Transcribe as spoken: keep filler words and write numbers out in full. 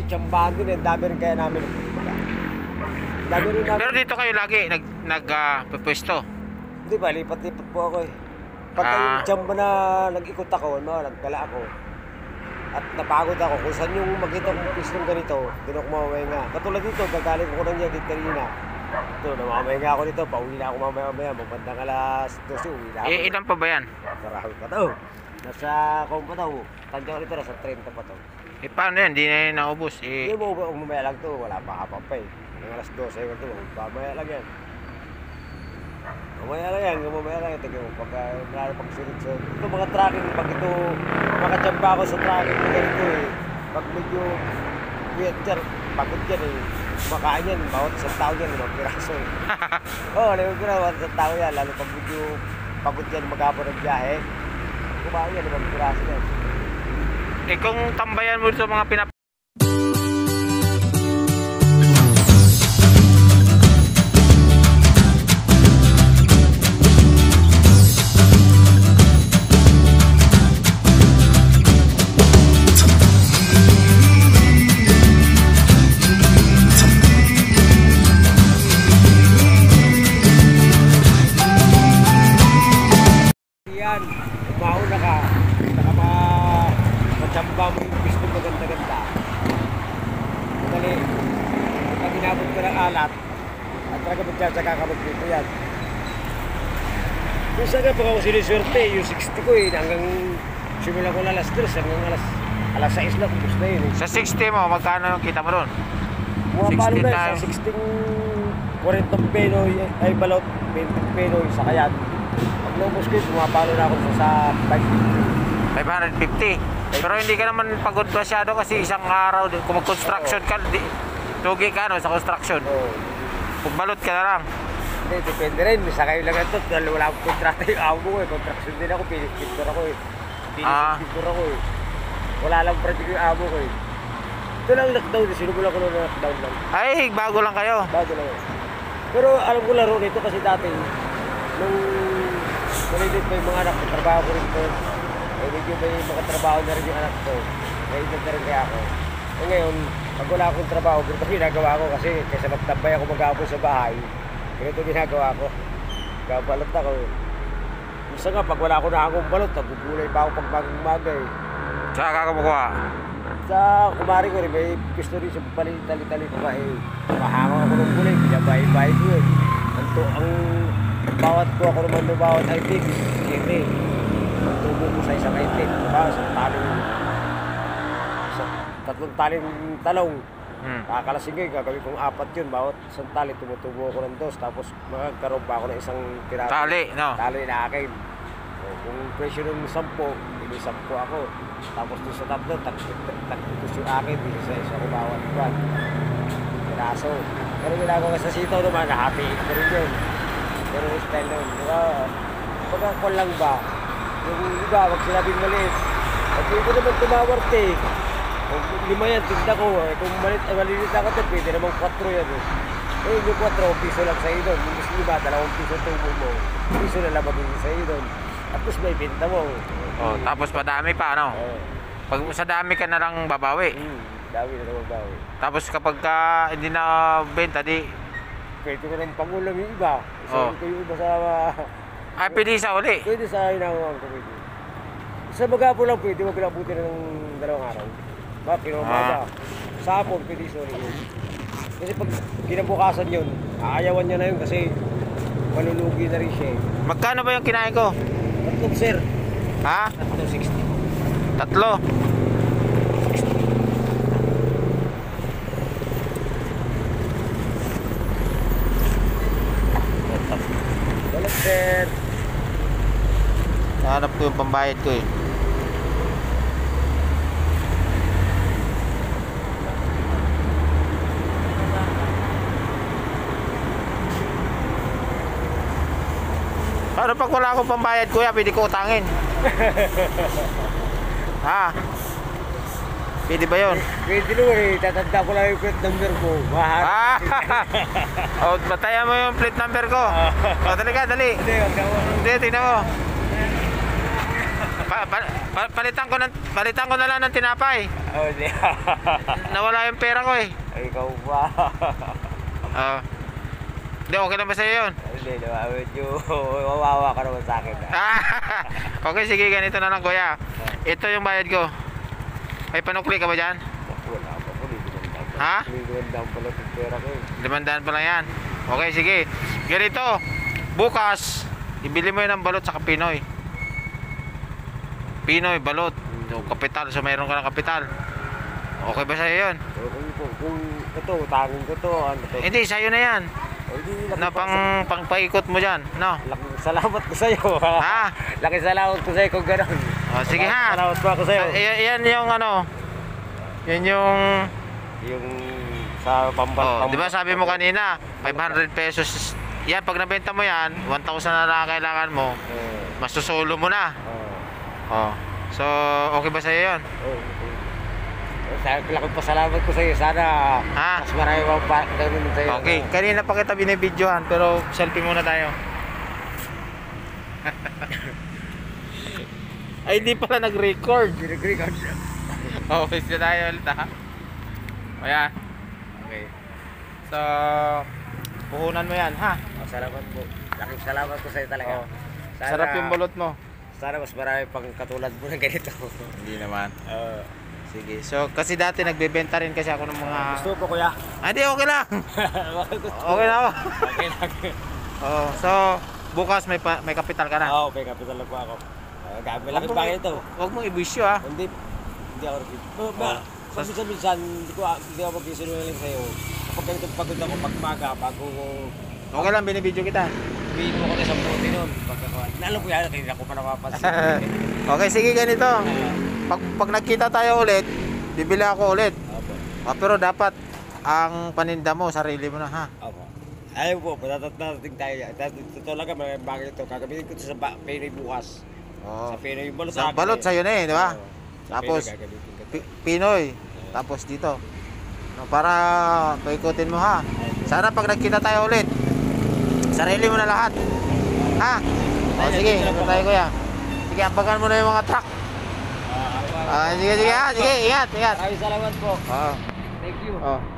tsambahan din, ang dami rin kaya namin. Dami rin namin. Pero dito kayo lagi nag nag uh, pwesto. Hindi ba, lipat-lipat po ako eh. Pagka Ah. yung tsamba na nag-ikot ako, no, nagkala ako. At napagod ako kung saan yung makita kong pistong ganito, doon ako mamamay nga. Katulad dito, gagaling ko ng yagit kanina. Ito, namamay nga ako dito, pauwi na ako mamaya-maya, magbandang alas dose, uwi na ako. Eh, ilan pa ba yan? Marami pa to. Nasa, kung pa to, tansya ko nito, nasa thirty pa to. Eh, paano yan? Hindi na yun naubos. Eh, Hindi mo, mamaya lang to, wala pa kapag pa eh. Yung alas dose, ko to, mamaya lang yan. Mamaya lang yan, mamaya lang yan. Tignan mo, pagka marami pang sunod-sunod. Ito mga tracking, pag ito, makachamba ako sa tracking na ganito eh. Pag medyo weird dyan, pagod dyan eh. Kumakain yan, bawat isang tao dyan, limang piraso eh. Oo, limang piraso, bawat isang tao yan. Lalo pag medyo pagod dyan, mag-apon ng biyahe. Kumain yan, limang piraso yan. eh kung tambayan mo sa mga pinap... Yan, umauna ka, saka ma matsamba mo yung gusto maganda-ganda. Madali, pag inabot ko ng alat, at talaga magtsatsaga ka magpito yan. Kung saan ka pag ako siniswerte, yung sixty ko eh, hanggang simula ko na alas tres, hanggang alas, alas sais lang, gusto na yun eh. Sa sixty mo, magkano yung kita mo doon? Pumapalo sixty na times. sa sixty forty Penoy, ay balot, twenty Penoy sa kayat. Pag naubos ko yun, pumapalo na ako sa five fifty. five fifty. Pero hindi ka naman pagod masyado kasi isang araw, kung mag-construction ka, di, tugi ka no, sa construction. Oo. Pagbalot ka na lang. Hindi, depende rin. Sa kayo lang ito, dahil wala akong kontrata yung amo ko eh. Construction din ako, pinis-picture ako eh. Ah. Pinis-picture ako eh. Wala lang project yung amo ko eh. Ito lang lockdown, sinubula ko ng lockdown lang. Ay, bago lang kayo. Bago lang yun. Pero alam ko laro nito kasi dati, nung malilit pa yung mga anak ko, trabaho ko rin ko. Eh, medyo may makatrabaho na rin yung anak ko. May edad na rin kaya ako. Eh ngayon, pag wala akong trabaho, ganito ginagawa ko kasi kaysa magtambay ako mag-aapon sa bahay, ganito ginagawa ko. Kabalot ako. Minsan nga, pag wala ako na akong balot, nagugulay pa ako pag bagong umaga eh. Saan ka kumukuha? Sa kumari ko rin, may pisto rin sa tali-tali ko ba eh. Mahanga ako ng gulay, binabahay-bahay ko yun. Ang, to, ang bawat ko ako naman ng bawat item, kete. Ang tubo ko sa isang item. Diba? Sa taling, sa tatlong taling talong. Hmm. Kakalasing ko, gagawin kong apat yun. Bawat isang tali, tumutubo ako ng dos. Tapos magkaroon pa ako ng isang tiraso. Tali, no? Tali na akin. O, kung presyo ng sampo, hindi sampo ako. Tapos doon sa tatlo, tagputos yung akin, isa-isa ko bawat buwan. Piraso. Pero ginagawa sa sitaw naman, nahatiin ko rin yun. Pero yung style nun, diba, pagka lang ba, yung iba, wag sinabing maliit. At hindi ko naman tumawarte. Kung lima yan, tinda ko. Eh, kung malit, eh, malilit ako ito, pwede namang kwatro yan. Eh, eh yung kwatro, piso lang sa iyo doon. Yung gusto iba, dalawang piso tubo mo. Piso na lang magiging sa iyo doon. Tapos may binta mo. Oh, tapos padami pa, no? Oo. Pag sa dami ka na lang babawi. Hmm, dami na naman bawi. Tapos kapag ka hindi na benta, di... Pwede ko ng pangulam yung iba. Isa Oh. ko yung iba sa... Ay, pwede sa uli. Pwede sa hinahawang ko pwede. Sa magapo lang pwede, wag lang buti na ng dalawang araw. Ba, pinumaba. Ah. Sa hapon, pwede sorry yun. Kasi pag kinabukasan yun, aayawan niya na yun kasi malulugi na rin siya eh. Magkano ba yung kinain ko? Tatlong sir. Ha? Tatlong sixty. Tatlo. Walang sir. Hanap ko yung pambayad ko eh. Paano pag wala akong pambayad, kuya, pwede ko utangin? Ha? Pwede ba yun? Pwede naman eh, tatanda ko lang yung plate number ko. Mahal. Ah! O, batayan mo yung plate number ko. O, dali ka, dali. Hindi, wag ka mo. Hindi, tingnan mo. Pa pa- pa- palitan ko ng palitan ko na lang ng tinapay. Oh, hindi. Nawala yung pera ko eh. Ay, ikaw ba? Oo. Hindi, okay lang ba sa'yo yun? Hindi, naman. Medyo wawawa ka naman sa akin. Ah, okay, sige, ganito na lang kuya. Ito yung bayad ko. May panukli ka ba dyan? Wala pa po. Hindi Ha? naman pala yung pera ko eh. Limandaan pa lang yan. Okay, sige. Ganito. Bukas, ibili mo yun ng balot sa Pinoy. Pinoy, balot. So, kapital. So, mayroon ka ng kapital. Okay ba sa'yo yun? So, kung, kung, kung ito, tangin ko to, ano to? Hindi, sa'yo na yan. O, hindi, laki Na pa- pang, pang paikot mo dyan. No? Laking salamat ko sa'yo. Ha? Laking salamat ko sa'yo kung gano'n. O, sige ha. Salamat po ako sa'yo. So, y- yan yung ano. Yan yung... Yung sa pambal. Oh, di ba sabi mo kanina, five hundred pesos. Yan, pag nabenta mo yan, one thousand na lang kailangan mo. Eh, Masusulo mo na. oh. Oh. So, okay ba sa'yo yun? Oh, okay. Oh, sa- laking pasalamat ko sa'yo. Sana Ha? mas marami pang pa- ganun sa'yo. Okay, kanina pa kita binibidyohan pero selfie muna tayo. Ay, hindi pala nag-record. Ginag-record. Okay, sila tayo ulit ha. Ayan. Okay. So, puhunan mo yan ha. Oh, salamat po. Laking salamat ko sa'yo talaga. Oh. Sana, Sarap yung balot mo. Sana mas marami pang katulad mo na ganito. Hindi naman. Uh, Sige. So, kasi dati nagbebenta rin kasi ako ng mga... gusto po kuya. Ah, di, okay lang. Okay na ako. Okay lang. Oh, so, bukas may pa, may kapital ka na. Oo, may kapital lang po ako. Uh, gamit lang Huwag ba ito? Huwag mong ibisyo ha. Hindi, hindi ako rin. Ba, ba, Ah. minsan-minsan, hindi ko, hindi ako mag-isinungaling sa'yo. Kapag ganito pagod ako, pagmaga, bago ko, Okay lang, binibidyo kita. sabihin mo ko na sa puti nun. Pagkakawa, lalo po yan, hindi ako pa napapansin. Okay, sige ganito. Pag, pag nagkita tayo ulit, bibili ako ulit. Opo. Ah, pero dapat ang paninda mo, sarili mo na ha. Opo. Ayaw po, patatating tayo. Totoo lang ka, mga bagay ito. Kagamitin ko ito sa ba- Pinoy bukas. Oh. Sa Pinoy yung balot Sa akin balot eh. sa'yo na eh, di ba? Oo. Sa Tapos, Pinoy gagamitin ko ito. Pi- Pinoy. Tapos dito. No, para paikutin mo ha. Sana pag nagkita tayo ulit, sarili mo na lahat. Ha? O sige, ito tayo kuya. Sige, ambagan mo na yung mga truck. Ah, Ah, sige, sige ha. Sige, ingat, ingat. Maraming salamat po. Oh. Thank you. Oh.